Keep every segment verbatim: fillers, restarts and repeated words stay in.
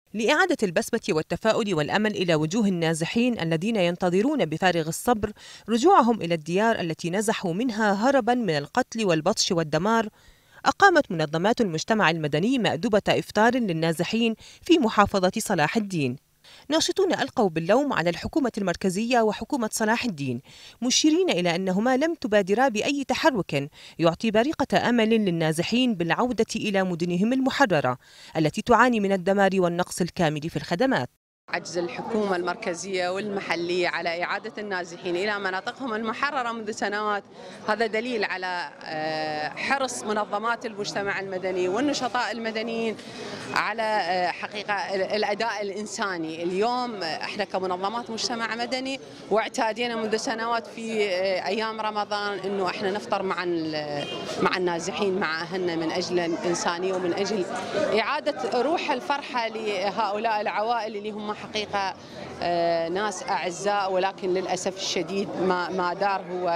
لإعادة البسمة والتفاؤل والأمل إلى وجوه النازحين الذين ينتظرون بفارغ الصبر رجوعهم إلى الديار التي نزحوا منها هرباً من القتل والبطش والدمار، أقامت منظمات المجتمع المدني مأدبة إفطار للنازحين في محافظة صلاح الدين. ناشطون ألقوا باللوم على الحكومة المركزية وحكومة صلاح الدين، مشيرين إلى أنهما لم تبادرا بأي تحرك يعطي بريقة أمل للنازحين بالعودة إلى مدنهم المحررة التي تعاني من الدمار والنقص الكامل في الخدمات. عجز الحكومة المركزية والمحلية على إعادة النازحين إلى مناطقهم المحررة منذ سنوات، هذا دليل على حرص منظمات المجتمع المدني والنشطاء المدنيين على حقيقة الأداء الإنساني. اليوم احنا كمنظمات مجتمع مدني واعتادينا منذ سنوات في أيام رمضان إنه احنا نفطر مع مع النازحين مع أهلنا من أجل الإنسانية ومن أجل إعادة روح الفرحة لهؤلاء العوائل اللي هم حقيقة ناس أعزاء، ولكن للأسف الشديد ما ما دار هو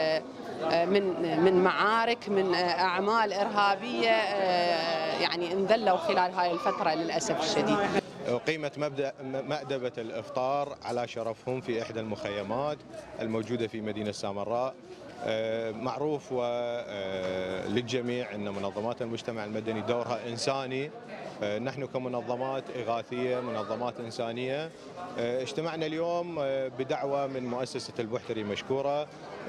من من معارك، من أعمال إرهابية، يعني انذلوا خلال هاي الفترة للأسف الشديد. أقيمت مبدأ مأدبة الإفطار على شرفهم في إحدى المخيمات الموجودة في مدينة سامراء. معروف للجميع أن منظمات المجتمع المدني دورها إنساني. نحن كمنظمات إغاثية، منظمات إنسانية، اجتمعنا اليوم بدعوة من مؤسسة البحتري مشكورة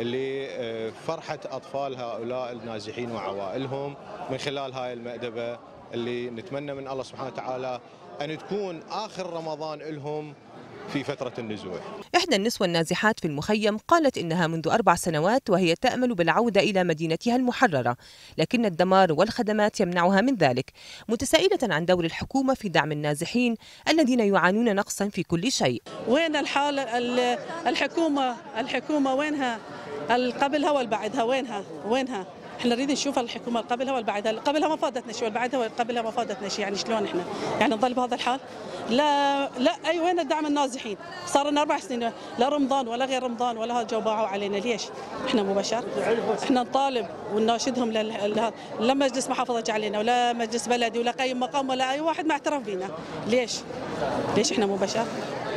لفرحة أطفال هؤلاء النازحين وعوائلهم من خلال هاي المأدبة اللي نتمنى من الله سبحانه وتعالى أن تكون آخر رمضان لهم في فترة النزوح. إحدى النسوة النازحات في المخيم قالت إنها منذ أربع سنوات وهي تأمل بالعودة إلى مدينتها المحررة، لكن الدمار والخدمات يمنعها من ذلك، متسائلة عن دور الحكومة في دعم النازحين الذين يعانون نقصا في كل شيء. وين الحال؟ الحكومة الحكومة وينها؟ قبلها والبعدها وينها؟ وينها؟ احنا نريد نشوف الحكومه قبلها والبعدها، قبلها ما فادتنا شيء والبعدها وقبلها ما فادتنا شيء، يعني شلون احنا؟ يعني نظل بهذا الحال؟ لا لا اي وين الدعم النازحين؟ صار لنا اربع سنين لا رمضان ولا غير رمضان ولا هذا جو باعوا علينا، ليش؟ احنا مو بشر؟ احنا نطالب ونناشدهم لا مجلس محافظه علينا ولا مجلس بلدي ولا قيم مقام ولا اي واحد ما اعترف بينا، ليش؟ ليش احنا مو بشر؟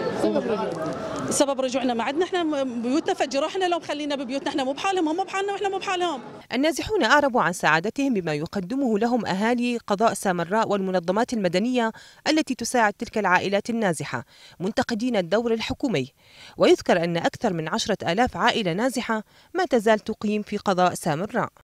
سبب رجوعنا ما عندنا احنا بيوتنا فجروا، احنا لو مخلينا ببيوتنا احنا مو بحالهم، هم مو بحالنا واحنا مو بحالهم. النازحون أعربوا عن سعادتهم بما يقدمه لهم أهالي قضاء سامراء والمنظمات المدنية التي تساعد تلك العائلات النازحة، منتقدين الدور الحكومي. ويذكر أن أكثر من عشرة آلاف عائلة نازحة ما تزال تقيم في قضاء سامراء.